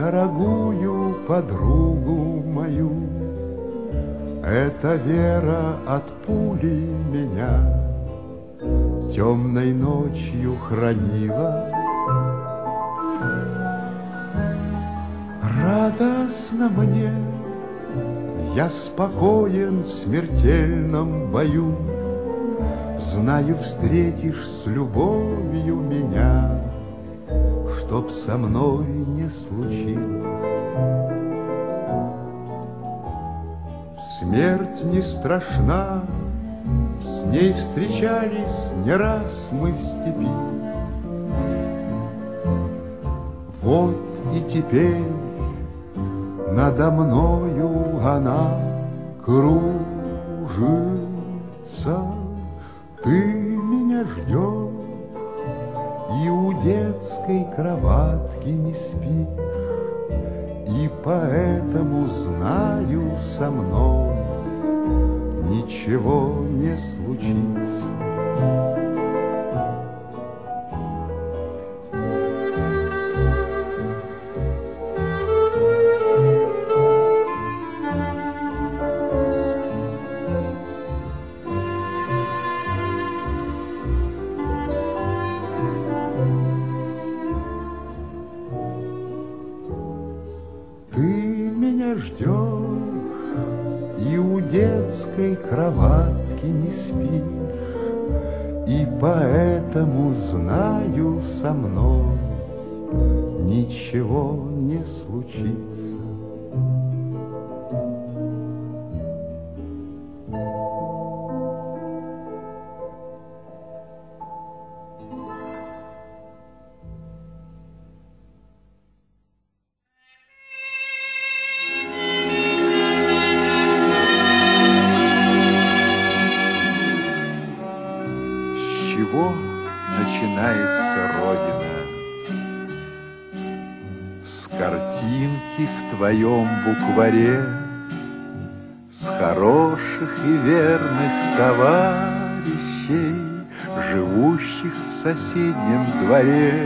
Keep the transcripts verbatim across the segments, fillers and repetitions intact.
дорогую подругу мою. Эта вера от пули меня темной ночью хранила. Радостно мне, я спокоен в смертельном бою. Знаю, встретишь с любовью меня, чтоб со мной не случилось. Смерть не страшна, с ней встречались не раз мы в степи. Вот и теперь надо мною она кружится. Ты меня ждешь и у детской кроватки не спишь, и поэтому знаю, со мной ничего не случится. Ждешь и у детской кроватки не спишь, и поэтому знаю, со мной ничего не случится. С чего начинается Родина? С картинки в твоем букваре, с хороших и верных товарищей, живущих в соседнем дворе.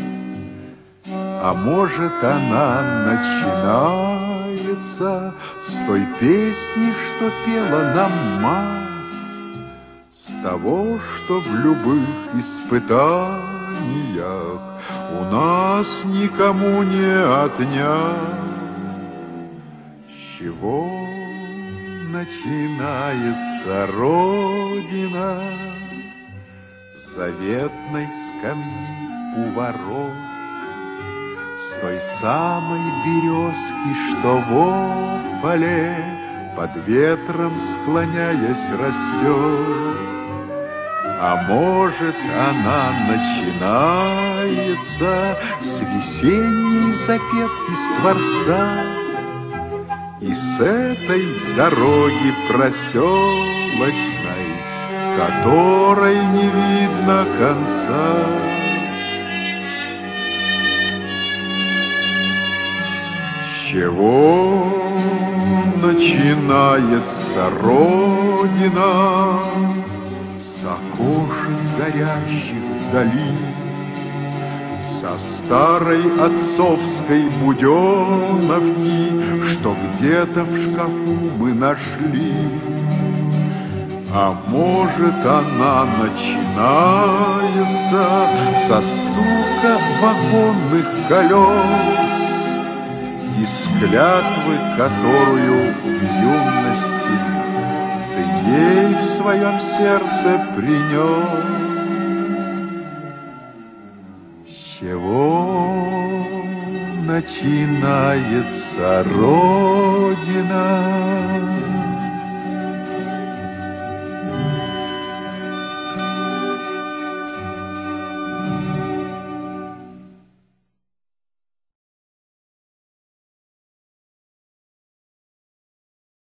А может, она начинается с той песни, что пела нам мать, с того, что в любых испытаниях у нас никому не отнять. С чего начинается Родина? С заветной скамьи у ворот, с той самой березки, что в ополе под ветром склоняясь растет. А может, она начинается с весенней запевки скворца, и с этой дороги проселочной, которой не видно конца. С чего начинается Родина? С окошек горящих вдали, со старой отцовской буденовки, что где-то в шкафу мы нашли. А может, она начинается со стука вагонных колес и с клятвы, которую в юности ты ей в своем сердце принес. С чего начинается Родина?